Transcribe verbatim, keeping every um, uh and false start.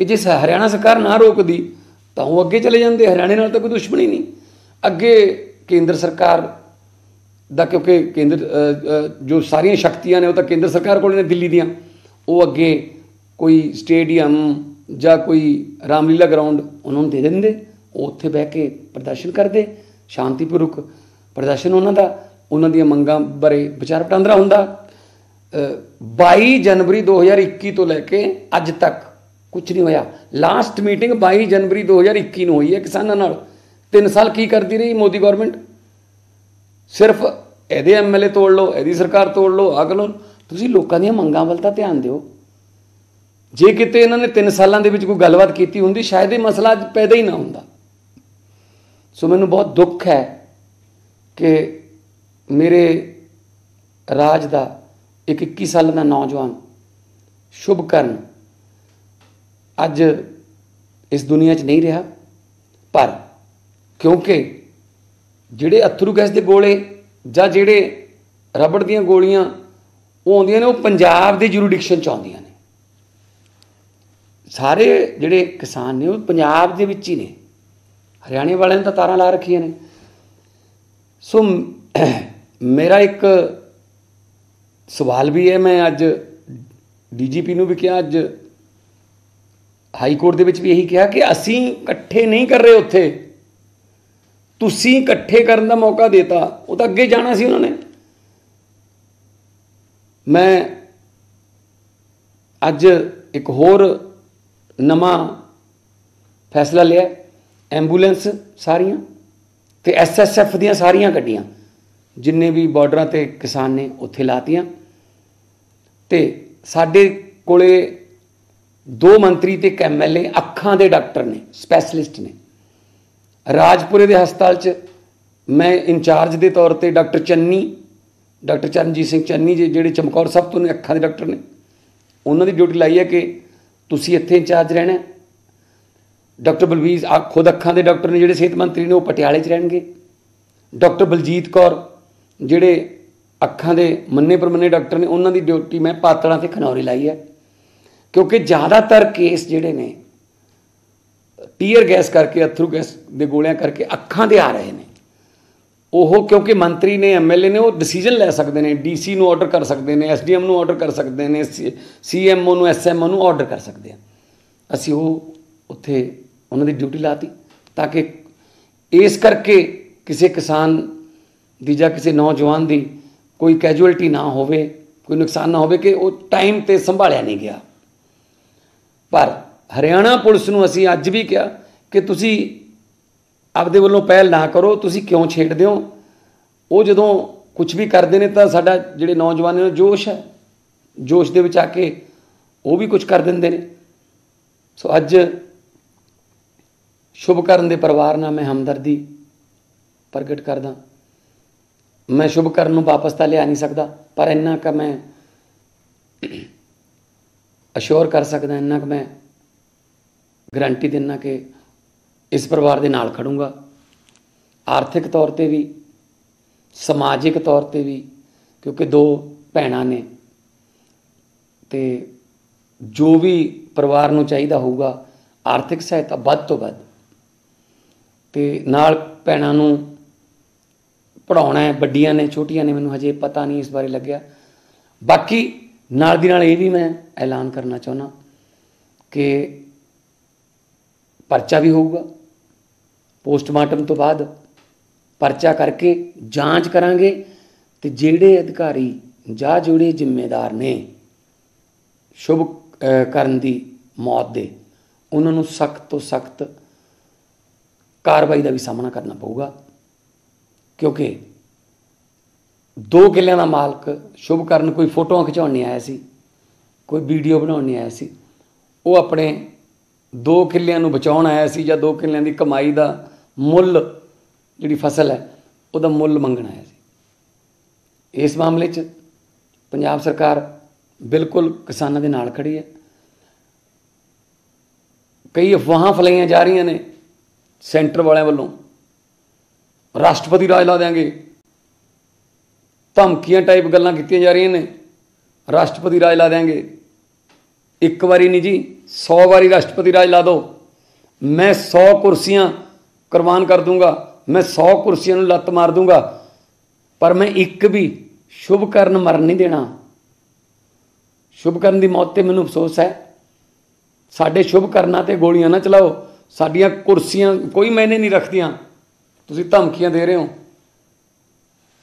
कि जे हरियाणा सरकार ना रोकती तो वो अगे चले जाते। हरियाणे नाल तो कोई दुश्मनी नहीं, अगे केंद्र सरकार दा, क्योंकि केंद्र जो सारिया शक्तियां ने वो तो केंद्र सरकार को ने दिल्ली दियां, वो अगे कोई स्टेडियम या कोई रामलीला ग्राउंड उन्होंने दे देंगे, वो उत्थे बह के प्रदर्शन करते, शांतिपूर्वक प्रदर्शन उन्हों का, उन्हों दी मंगां बारे विचार वटांदरा हुंदा। बाई जनवरी दो हज़ार इक्की तो लैके अज तक कुछ नहीं होया। लास्ट मीटिंग बाई जनवरी दो हज़ार इक्की नूं हुई है किसानां नाल। तीन साल की करती रही मोदी गौरमेंट, सिर्फ ਇਹਦੇ एम एल ए तोड़ लो, ਇਹਦੀ सरकार तोड़ लो, आ कर लो। तुसीं लोकां दीयां मंगां वल तां ध्यान दिओ। जे किते इन्हां ने तीन सालां दे विच कोई गलबात कीती हुंदी, शायद ये मसला अज पैदा ही ना हुंदा। सो मैनूं बहुत दुख है कि मेरे राज दा एक इक्की साल का नौजवान शुभकरण अज इस दुनिया च नहीं रहा। पर क्योंकि जिहड़े अथरू गैस के गोले जां जिहड़े रबड़ दीयां गोलियां वो आउंदियां ने, वो पंजाब दे जुरिडिक्शन च आउंदियां ने। सारे जिहड़े किसान ने वो पंजाब दे विच ही ने, हरियाणे वालियां ने तां तारां ला रखियां ने। सो मेरा एक सवाल भी है, मैं अज डी जी पी नूं भी कहा, अज हाई कोर्ट दे विच भी यही कहा कि असीं इकट्ठे नहीं कर रहे, उत्थे तुसीं इकट्ठे करन दा मौका देता, वो तो अगे जाना सी उन्होंने। मैं अज एक होर नवां फैसला लिया, एंबूलेंस सारियां ते एस एस एफ दियां सारियां गड्डियां जिन्ने भी बॉर्डरां ते किसान ने उत्थे लातियां। ते साडे कोले दो मंत्री ते एक एम एल ए अखां दे डॉक्टर ने, स्पैशलिस्ट ने। राजपुरे दे हस्पताल च मैं इंचार्ज के तौर पर डॉक्टर चन्नी, डॉक्टर चरणजीत सिंह चन्नी जी जिहड़े चमकौर साहब तो ने अखां दे डॉक्टर ने, उन्होंने दी ड्यूटी लाई है कि तुसीं इत्थे इंचार्ज रहना। डॉक्टर बलवीर खुद अखां दे डॉक्टर ने जिहड़े सेहत मंत्री ने, वो पटियाले च रहणगे। डॉक्टर बलजीत कौर जिहड़े अखां दे मन्ने परमन्ने डॉक्टर ने, उन्हों की ड्यूटी मैं पातड़ा ते खनौरी लाई है। क्योंकि ज़्यादातर केस जिहड़े ने टीयर गैस करके, अथरू गैस दे गोलियां करके अखां दे आ रहे हैं। ओह क्योंकि मंत्री ने, एम एल ए ने, वो डिसीजन लै सकते हैं, डी सी नूं ऑर्डर कर सकते हैं, एस डी एम नूं ऑर्डर कर सकते हैं, सी एम ओ नूं, एस एम ओ नूं ऑर्डर कर सकते हैं। असीं वो उत्थे उन्हां दी ड्यूटी लाती ताकि इस करके किसी किसान दी जां किसी नौजवान दी कोई कैजुअलिटी ना होवे, कोई नुकसान ना होवे कि वो टाइम ते संभालिया नहीं गया। पर हरियाणा पुलिस नूं असीं अज भी कहा कि तुसीं आपदे वल्लों पहल ना करो, तुसीं क्यों छेड़दे हो। वो जदों कुछ भी करते हैं तो साडा जिहड़े नौजवान ने जोश है, जोश दे विच आके वो भी कुछ कर दिंदे ने। सो अज शुभकरण दे परिवार नाल मैं हमदर्दी प्रगट करदा। मैं शुभकरण नूं वापस तो लिया नहीं सकता, पर इन्ना क मैं अश्योर कर सकदा, इन्ना क मैं गारंटी देना कि इस परिवार के नाल खड़ूंगा, आर्थिक तौर पर भी, समाजिक तौर पर भी। क्योंकि दो भैणां ने, तो जो भी परिवार नूं चाहिदा होऊगा आर्थिक सहायता वध तो वध, ते नाल भैणां नूं पढ़ाउणा है, वड्डियां ने छोटियां ने, मैनूं हजे पता नहीं इस बारे लग्या। बाकी नाल दी नाल ये भी मैं ऐलान करना चाहुंदा कि परचा भी होऊगा, पोस्टमार्टम तो बाद परचा करके जांच करांगे, तो जिहड़े अधिकारी जां जिहड़े जिम्मेदार ने शुभकरण दी मौत दे, उन्हां नूं सख्त तो सख्त कार्रवाई का भी सामना करना पऊगा। क्योंकि दो किलियां दा मालक शुभकरण कोई फोटोआं खिचाउण नहीं आया सी, कोई वीडियो बनाउण नहीं आया सी, वो अपने दो किलियां नूं बचाउण आया सी, जां दो किलियां दी कमाई दा मुੱਲ जिहड़ी फसल है उहदा मुੱਲ मंगण आया सी। इस मामले च पंजाब सरकार बिल्कुल किसानां दे नाल खड़ी है। कई अफवाहां फैलाईਆਂ जा रही ने सेंटर वालिਆਂ ਵੱਲੋਂ, राष्ट्रपति राज ला देंगे, धमकियां टाइप गल्लां कीतियां जा रही ने, राष्ट्रपति राज ला देंगे। एक बारी नहीं जी, सौ बारी राष्ट्रपति राज ला दो, मैं सौ कुर्सियां कुरबान कर दूंगा, मैं सौ कुर्सियां नूं लत्त मार दूंगा, पर मैं एक भी शुभ ਕਰਨ मरन नहीं देना। शुभ ਕਰਨ ਦੀ मौत ਤੇ ਮੈਨੂੰ अफसोस है। साडे शुभ करना ते गोलियां ना चलाओ, साडियां कुर्सियां कोई मैंने नहीं रखदियां, तुसीं धमकियां दे रहे हो।